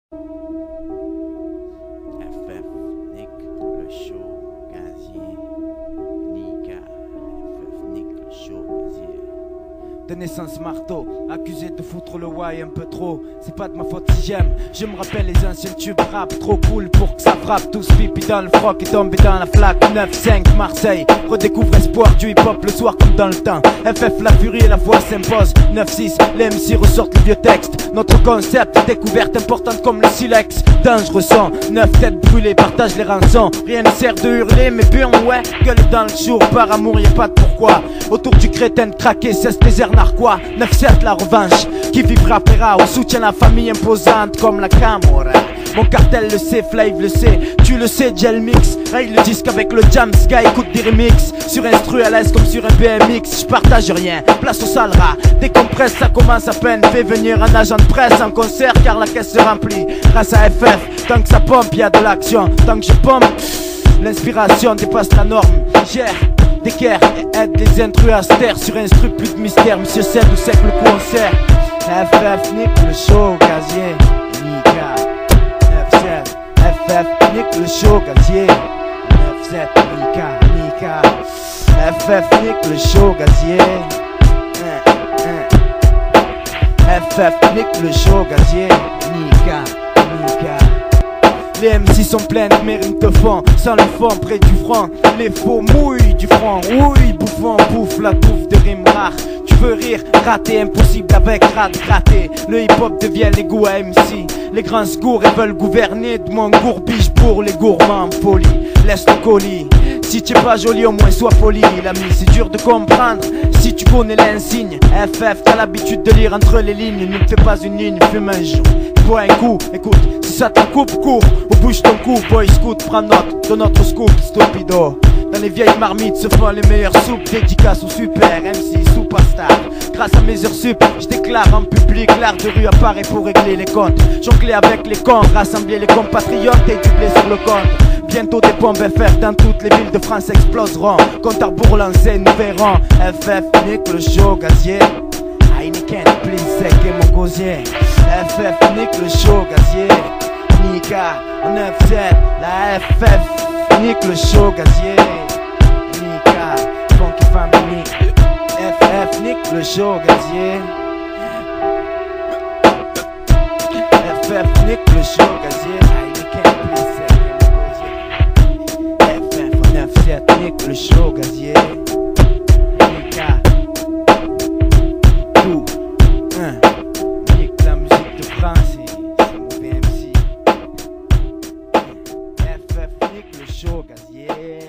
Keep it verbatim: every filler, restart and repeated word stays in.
F F, Nick, le show, gazier, Nika, F F, Nick, le show, gazier. De naissance marteau, accusé de foutre le why un peu trop. C'est pas de ma faute si j'aime. Je me rappelle les anciens tubes rap, trop cool pour que ça frappe. Tous pipi dans le froc et tombé dans la flaque. neuf cinq Marseille, redécouvre espoir du hip hop le soir comme dans le temps. F F, la furie et la foi s'impose. neuf six, les M C ressortent le vieux texte. Notre concept, découverte importante comme le silex. Dangereux sang, neuf têtes brûlées, partage les rançons. Rien ne sert de hurler, mais bien ouais, gueule dans le jour, par amour y'a pas de pourquoi. Autour du crétin craqué, cesse les airs narquois. neuf sept la revanche, qui vivra paiera. On soutient la famille imposante comme la Camorra. Mon cartel le sait, Flav le sait, tu le sais, Gel Mix. Raye le disque avec le jam, Sky écoute des remix. Sur instru à l'aise comme sur un B M X. J'partage rien, place au sale rat. Décompresse, ça commence à peine. Fais venir un agent de presse en concert car la caisse se remplit. Grâce à F F, tant que ça pompe, y'a de l'action. Tant que je pompe, l'inspiration dépasse la norme. Gère, d'équerre et aide les intrus à se taire. Sur instru, plus de mystère. Monsieur sait d'où c'est que le coup on sert. F F, Nick le show, gazier, Nika. F F, Nick le show, gazier. neuf sept, Nika, Nika. F F, Nick le show, gazier. F F, Nick le show, gazier. Nika, Nika. Les M C sont pleines, mais rimes te font. Sans le fond, près du front. Les faux mouillent du front. Oui, bouffon, bouffe la touffe de rimes rares. Tu veux rire, rater, impossible avec rate, gratter. Le hip hop devient les goûts à M C. Les grands secours et veulent gouverner de mon gourbiche pour les gourmands polis. Laisse le colis. Si tu es pas joli, au moins sois poli, l'ami. C'est dur de comprendre si tu connais l'insigne. F F, t'as l'habitude de lire entre les lignes. Ne me fais pas une ligne, fume un jour. Bois un coup, écoute, si ça t'en coupe, cours. Ou bouge ton cou, boy scout, prends note de notre scoop, stupido. Dans les vieilles marmites se font les meilleures soupes. Dédicace au super M C, superstar. Grâce à mes heures sup, je déclare en public. L'art de rue apparaît pour régler les comptes. Jongler avec les cons, rassembler les compatriotes et doubler sur le compte. Bientôt des bombes F F dans toutes les villes de France exploseront. Compte à rebours lancé, nous verrons. F F, Nick le show, gazier. Heineken, plein sec et mon gosier. F F, Nick le show, gazier. Nika, neuf sept, la F F, Nick le show, gazier. Nika, funky family. F F, Nick le show, gazier. F F, Nick le show, gazier. Heineken, plein sec et mon gosier. F F, neuf sept, Nick le show, gazier. Nika, tout, hein. Nick la musique de France. F F, Nick le show, gazier.